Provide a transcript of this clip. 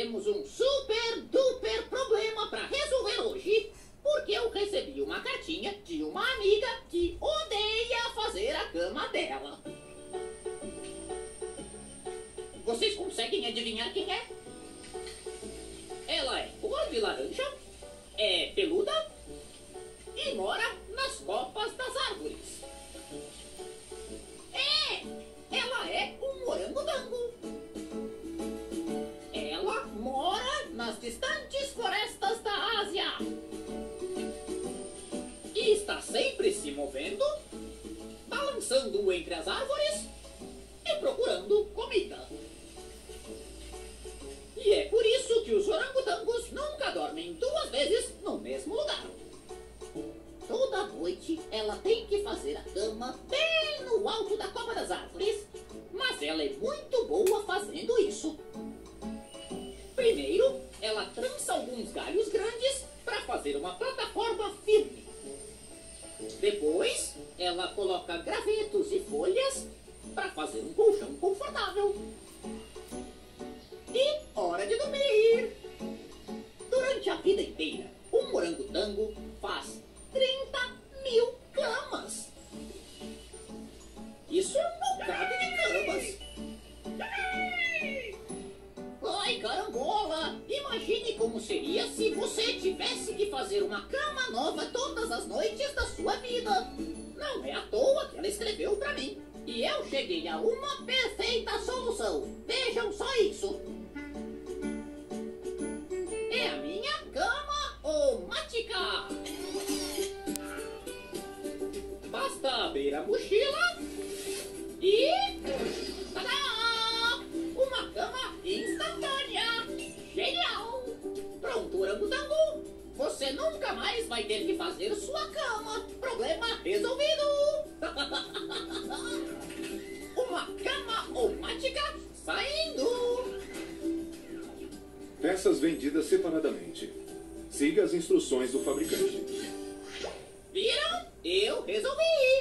temos um super duper problema para resolver hoje, porque eu recebi uma cartinha de uma amiga que odeia fazer a cama dela. Vocês conseguem adivinhar quem é? Ela é cor de laranja, é peluda e mora nas copas das árvores. Ela é um morangotango. Ela mora nas distantes florestas da Ásia. E está sempre se movendo, balançando entre as árvores e procurando comida. E é por isso que os orangotangos nunca dormem 2 vezes no mesmo lugar. Toda noite ela tem que fazer a cama bem no alto da copa das árvores, mas ela é muito boa fazendo isso. Primeiro, ela trança alguns galhos grandes para fazer uma plataforma firme. Depois, ela coloca gravetos e folhas para fazer um colchão confortável. E hora de dormir! Durante a vida inteira, um morangotango faz 30.000 camas. Isso é um bocado de camas. Ai, carambola! Imagine como seria se você tivesse que fazer uma cama nova todas as noites da sua vida. Não é à toa que ela escreveu pra mim. E eu cheguei a uma perfeita solução. Vejam só isso. É a minha cama omática. Basta abrir a mochila e... tadá! Uma cama instantânea. Genial! Pronto, orangotango. Você nunca mais vai ter que fazer sua cama. Problema resolvido. Uma cama omática saindo. Peças vendidas separadamente. Siga as instruções do fabricante. Viram? Eu resolvi!